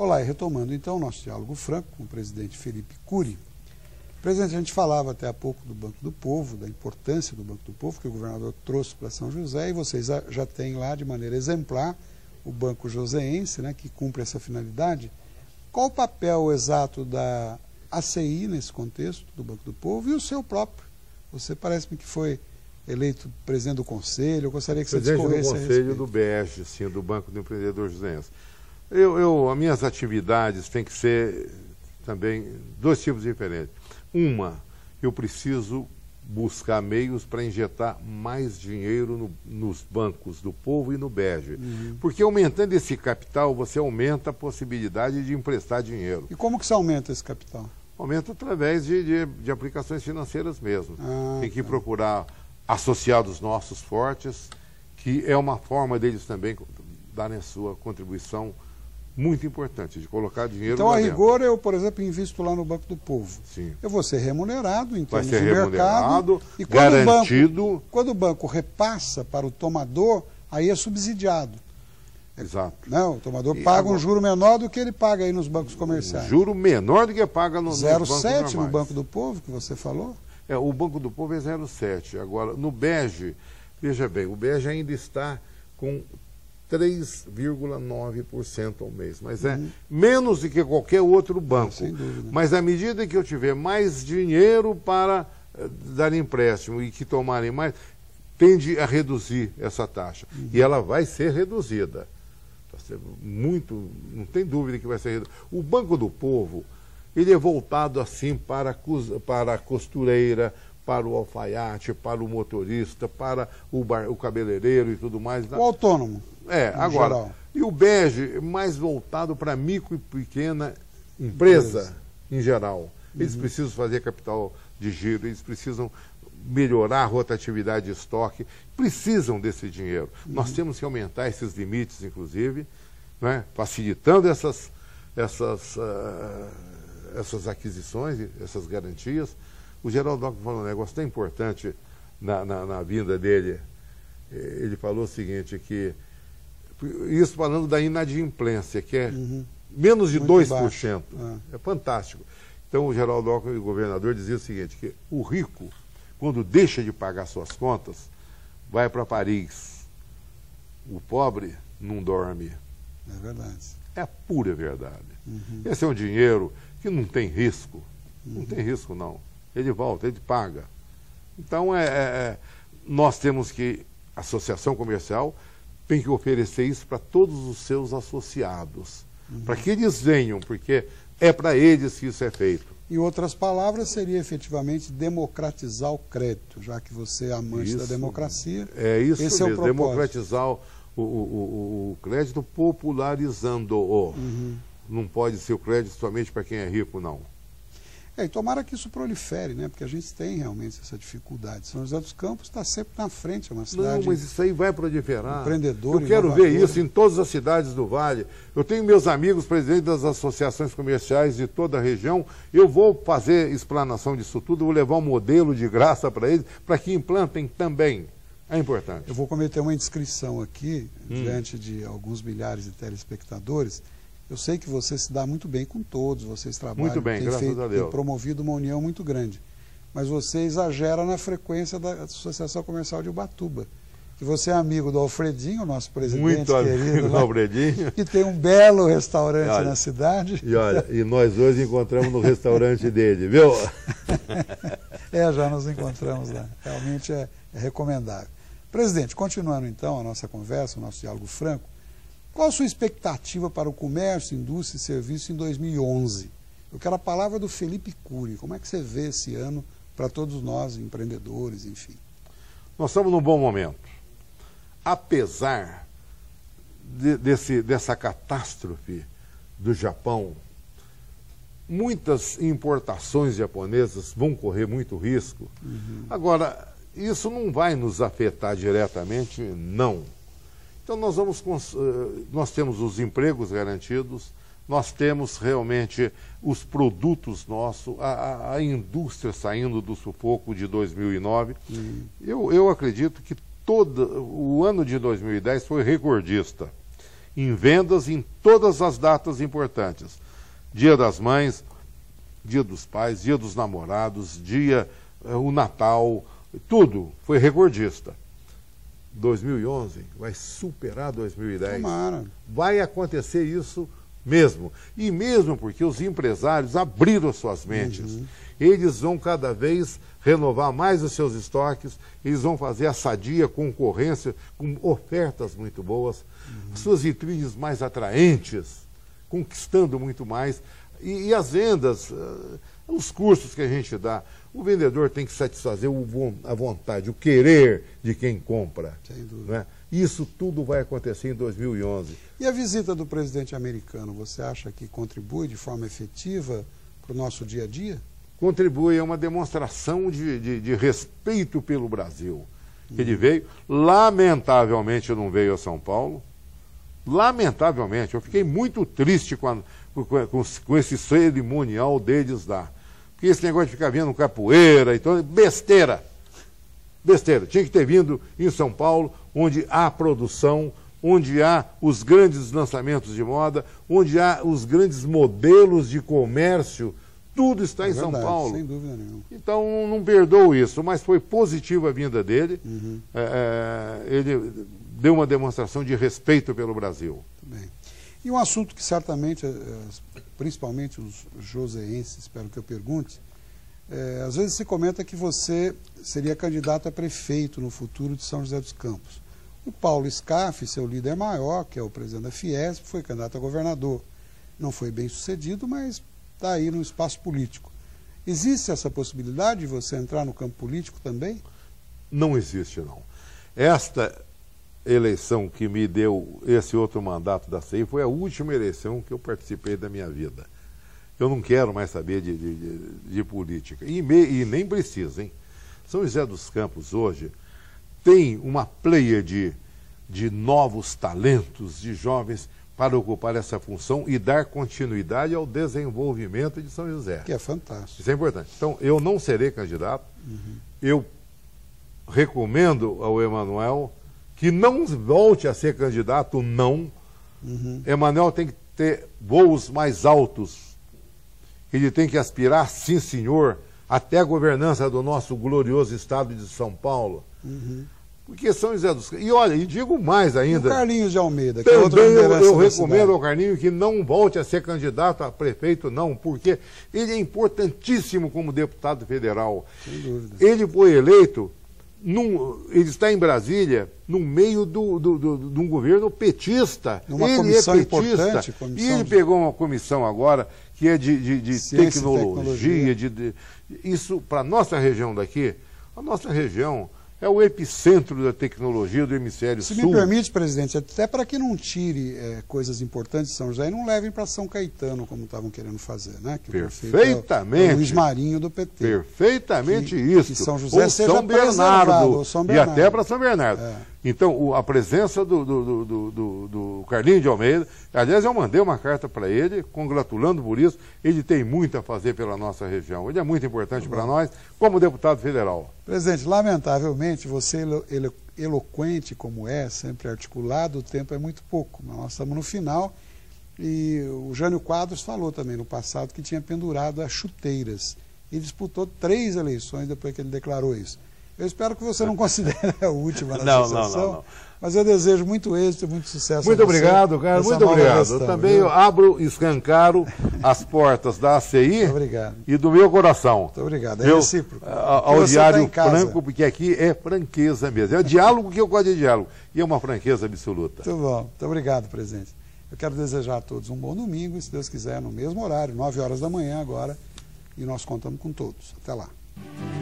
Olá, e retomando então o nosso diálogo franco com o presidente Felipe Cury. Presidente, a gente falava até há pouco do Banco do Povo, da importância do Banco do Povo, que o governador trouxe para São José, e vocês já têm lá de maneira exemplar o Banco Joseense, né, que cumpre essa finalidade. Qual o papel exato da ACI nesse contexto do Banco do Povo e o seu próprio? Você parece-me que foi eleito presidente do Conselho, eu gostaria que você discorresse a respeito. Presidente do Conselho do BEG, sim, do Banco do Empreendedor Joseense. As minhas atividades têm que ser também dois tipos diferentes. Uma, eu preciso buscar meios para injetar mais dinheiro nos bancos do povo e no BEG. Porque aumentando esse capital, você aumenta a possibilidade de emprestar dinheiro. E como que se aumenta esse capital? Aumenta através de aplicações financeiras mesmo. Tem que procurar associados nossos fortes, que é uma forma deles também darem a sua contribuição muito importante, de colocar dinheiro então, lá a dentro. rigor, eu, por exemplo, invisto lá no Banco do Povo. Sim. Eu vou ser remunerado em Vai termos ser de remunerado, mercado. E garantido. Quando o banco repassa para o tomador, aí é subsidiado. Exato. Não, o tomador paga um juro menor do que ele paga aí nos bancos comerciais. Um juro menor do que paga nos bancos normais. 0,7 no Banco do Povo, que você falou? O Banco do Povo é 0,7. Agora, no BEG, veja bem, o BEG ainda está com 3,9% ao mês, mas é menos do que qualquer outro banco. Sem dúvida. Mas à medida que eu tiver mais dinheiro para dar empréstimo e que tomarem mais, tende a reduzir essa taxa. E ela vai ser reduzida. Muito, não tem dúvida que vai ser reduzida. O Banco do Povo, ele é voltado assim para a costureira, para o alfaiate, para o motorista, para o cabeleireiro e tudo mais. O autônomo. Agora. Geral. E o BEG mais voltado para micro e pequena empresa em geral. Eles precisam fazer capital de giro, eles precisam melhorar a rotatividade de estoque, precisam desse dinheiro. Nós temos que aumentar esses limites, inclusive, né, facilitando essas aquisições, essas garantias. O Geraldo Alckmin falou um negócio tão importante na vinda dele. Ele falou o seguinte, que isso falando da inadimplência, que é menos de 2%. É fantástico. Então o Geraldo Alckmin, o governador, dizia o seguinte, que o rico, quando deixa de pagar suas contas, vai para Paris. O pobre não dorme. É verdade. É a pura verdade. Esse é um dinheiro que não tem risco. Não tem risco, não. Ele volta, ele paga. Então, nós temos que, a associação comercial tem que oferecer isso para todos os seus associados, para que eles venham, porque é para eles que isso é feito. Em outras palavras, seria efetivamente democratizar o crédito, já que você é amante da democracia. É isso esse mesmo, é o democratizar o crédito, popularizando-o. Não pode ser o crédito somente para quem é rico, não. E tomara que isso prolifere, né? Porque a gente tem realmente essa dificuldade. São José dos Campos está sempre na frente, é uma cidade... Não, mas isso aí vai proliferar. Empreendedor, eu quero ver isso em todas as cidades do Vale. Eu tenho meus amigos presidentes das associações comerciais de toda a região. Eu vou fazer explanação disso tudo, vou levar um modelo de graça para eles, para que implantem também. É importante. Eu vou cometer uma indiscrição aqui, diante de alguns milhares de telespectadores. Eu sei que você se dá muito bem com todos, vocês trabalham, muito bem, graças a Deus. Tem promovido uma união muito grande. Mas você exagera na frequência da Associação Comercial de Ubatuba. Que você é amigo do Alfredinho, nosso presidente muito querido, amigo do Alfredinho. Que tem um belo restaurante na cidade. E nós hoje encontramos no restaurante dele, viu? Já nos encontramos lá. Realmente é recomendável. Presidente, continuando então a nossa conversa, o nosso diálogo franco, qual a sua expectativa para o comércio, indústria e serviço em 2011? Eu quero a palavra do Felipe Cury. Como é que você vê esse ano para todos nós, empreendedores, enfim? Nós estamos num bom momento. Apesar dessa catástrofe do Japão, muitas importações japonesas vão correr muito risco. Agora, isso não vai nos afetar diretamente, não. Então nós temos os empregos garantidos, nós temos realmente os produtos nossos, a indústria saindo do sufoco de 2009. Eu acredito que todo o ano de 2010 foi recordista. em vendas em todas as datas importantes. Dia das Mães, Dia dos Pais, Dia dos Namorados, o Natal, tudo foi recordista. 2011 vai superar 2010. Tomara. Vai acontecer isso mesmo. E mesmo porque os empresários abriram suas mentes. Eles vão cada vez renovar mais os seus estoques, eles vão fazer a sadia concorrência com ofertas muito boas, suas vitrines mais atraentes, conquistando muito mais. E as vendas, os cursos que a gente dá, o vendedor tem que satisfazer a vontade, o querer de quem compra. Sem dúvida. Né? Isso tudo vai acontecer em 2011. E a visita do presidente americano, você acha que contribui de forma efetiva para o nosso dia a dia? Contribui, é uma demonstração de respeito pelo Brasil. Ele veio, lamentavelmente não veio a São Paulo, lamentavelmente, eu fiquei muito triste com esse cerimonial deles lá. Porque esse negócio de ficar vendo capoeira, então, besteira. Besteira. Tinha que ter vindo em São Paulo, onde há produção, onde há os grandes lançamentos de moda, onde há os grandes modelos de comércio, tudo está em São Paulo. Sem dúvida nenhuma. Então, não perdoo isso, mas foi positiva a vinda dele. Ele deu uma demonstração de respeito pelo Brasil. Muito bem. E um assunto que certamente, principalmente os joseenses, espero que eu pergunte, às vezes se comenta que você seria candidato a prefeito no futuro de São José dos Campos. O Paulo Scaff, seu líder maior, que é o presidente da Fiesp, foi candidato a governador. Não foi bem sucedido, mas está aí no espaço político. Existe essa possibilidade de você entrar no campo político também? Não existe, não. Esta eleição que me deu esse outro mandato da CEI foi a última eleição que eu participei da minha vida. Eu não quero mais saber de política. E nem precisa, hein? São José dos Campos hoje tem uma pleia de novos talentos, de jovens para ocupar essa função e dar continuidade ao desenvolvimento de São José. Que é fantástico. Isso é importante. Então, eu não serei candidato. Eu recomendo ao Emanuel que não volte a ser candidato, não. Emanuel tem que ter voos mais altos. Ele tem que aspirar, sim senhor, até a governança do nosso glorioso estado de São Paulo. Porque São José dos Campos... E olha, e digo mais ainda... E o Carlinhos de Almeida, que é outra também liderança eu da recomendo cidade. ao Carlinhos que não volte a ser candidato a prefeito, não, porque ele é importantíssimo como deputado federal. Sem dúvida. Ele foi eleito, ele está em Brasília, no meio de um governo petista. Numa ele comissão é petista. importante. E ele pegou uma comissão agora que é de Ciência tecnologia. Isso, para a nossa região daqui, a nossa região é o epicentro da tecnologia do hemisfério sul. Se me permite, presidente, até para que não tire coisas importantes de São José e não levem para São Caetano, como estavam querendo fazer, né? Que perfeitamente. É o Luiz Marinho do PT. Perfeitamente isso. Que São José ou seja São Bernardo, ou São Bernardo. E até para São Bernardo. Então, a presença do Carlinhos de Almeida, aliás, eu mandei uma carta para ele, congratulando por isso, ele tem muito a fazer pela nossa região. Ele é muito importante para nós, como deputado federal. Presidente, lamentavelmente, você eloquente como é, sempre articulado, o tempo é muito pouco. Nós estamos no final e o Jânio Quadros falou também no passado que tinha pendurado as chuteiras. E disputou 3 eleições depois que ele declarou isso. Eu espero que você não considere a última na associação, não. Mas eu desejo muito êxito e muito sucesso. Muito obrigado, cara, muito obrigado. Gestão, eu também abro e escancaro as portas da ACI e do meu coração. Muito obrigado, é recíproco. Ao Diário Franco, porque aqui é franqueza mesmo. É o diálogo que eu gosto de diálogo. E é uma franqueza absoluta. Muito bom, muito obrigado, presidente. Eu quero desejar a todos um bom domingo e, se Deus quiser, no mesmo horário, 9 horas da manhã agora, e nós contamos com todos. Até lá.